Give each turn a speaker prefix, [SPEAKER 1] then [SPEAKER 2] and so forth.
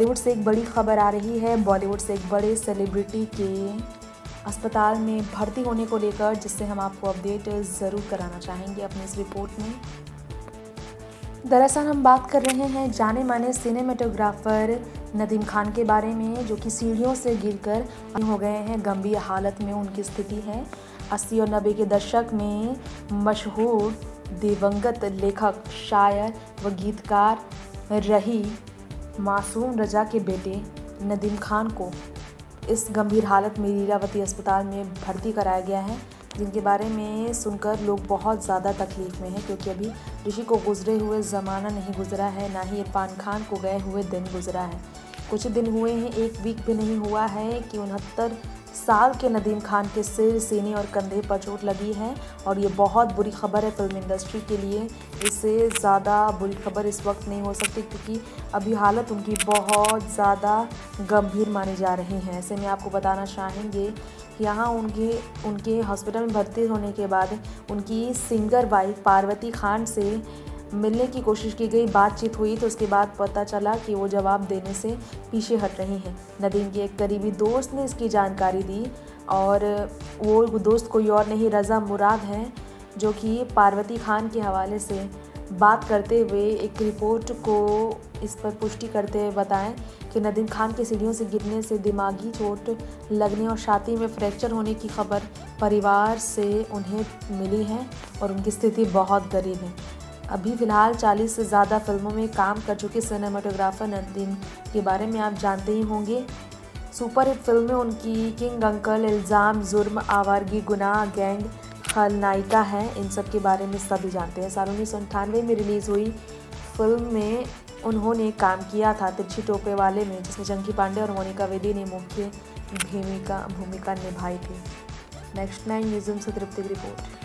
[SPEAKER 1] बॉलीवुड से एक बड़ी खबर आ रही है। बॉलीवुड से एक बड़े सेलिब्रिटी के अस्पताल में भर्ती होने को लेकर, जिससे हम आपको अपडेट ज़रूर कराना चाहेंगे अपनी इस रिपोर्ट में। दरअसल हम बात कर रहे हैं जाने माने सिनेमेटोग्राफर नदीम खान के बारे में, जो कि सीढ़ियों से गिरकर हो गए हैं। गंभीर हालत में उनकी स्थिति है। 80 और 90 के दशक में मशहूर दिवंगत लेखक, शायर व गीतकार रही मासूम रजा के बेटे नदीम खान को इस गंभीर हालत में लीलावती अस्पताल में भर्ती कराया गया है, जिनके बारे में सुनकर लोग बहुत ज़्यादा तकलीफ़ में हैं, क्योंकि अभी ऋषि को गुजरे हुए ज़माना नहीं गुजरा है, ना ही इरफान खान को गए हुए दिन गुजरा है। कुछ दिन हुए हैं, एक वीक भी नहीं हुआ है कि 69 साल के नदीम खान के सिर, सीने और कंधे पर चोट लगी है, और ये बहुत बुरी खबर है फिल्म इंडस्ट्री के लिए। इससे ज़्यादा बुरी खबर इस वक्त नहीं हो सकती, क्योंकि अभी हालत उनकी बहुत ज़्यादा गंभीर मानी जा रही है। ऐसे में आपको बताना चाहेंगे कि यहाँ उनके हॉस्पिटल में भर्ती होने के बाद उनकी सिंगर वाइफ पार्वती खान से मिलने की कोशिश की गई, बातचीत हुई, तो उसके बाद पता चला कि वो जवाब देने से पीछे हट रही हैं। नदीम के एक करीबी दोस्त ने इसकी जानकारी दी, और वो दोस्त कोई और नहीं रज़ा मुराद हैं, जो कि पार्वती खान के हवाले से बात करते हुए एक रिपोर्ट को इस पर पुष्टि करते हुए बताएं कि नदीम खान के सीढ़ियों से गिरने से दिमागी चोट लगने और छाती में फ्रैक्चर होने की खबर परिवार से उन्हें मिली है, और उनकी स्थिति बहुत गरीब है। अभी फ़िलहाल 40 से ज़्यादा फिल्मों में काम कर चुके सिनेमाटोग्राफर नदीम के बारे में आप जानते ही होंगे। सुपरहिट फिल्में उनकी किंग अंकल, इल्ज़ाम, जुर्म, आवारगी, गुनाह, गैंग, खलनायिका है, इन सब के बारे में सभी जानते हैं। साल 1998 में रिलीज़ हुई फिल्म में उन्होंने काम किया था तिरछी टोपे वाले में, जिसमें चंकी पांडे और मोनिका बेदी ने मुख्य भूमिका निभाई थी। नेक्स्ट 9 न्यूज़ से तृप्ति की रिपोर्ट।